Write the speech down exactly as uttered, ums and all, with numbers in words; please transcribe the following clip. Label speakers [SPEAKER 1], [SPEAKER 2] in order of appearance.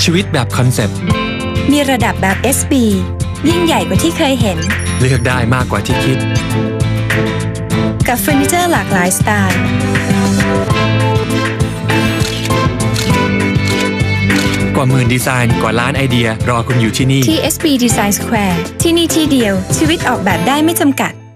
[SPEAKER 1] ชีวิตแบบคอนเซปต์
[SPEAKER 2] มีระดับแบบ เอส บี ยิ่งใหญ่กว่าที่เคยเห็น
[SPEAKER 1] เลือกได้มากกว่าที่คิด
[SPEAKER 2] กับเฟอร์นิเจอร์หลากหลายสไตล์
[SPEAKER 1] กว่าหมื่นดีไซน์กว่าล้านไอเดียรอคุณอยู่ที่นี่
[SPEAKER 2] ที่ เอส บี Design Square ที่นี่ที่เดียวชีวิตออกแบบได้ไม่จำกัด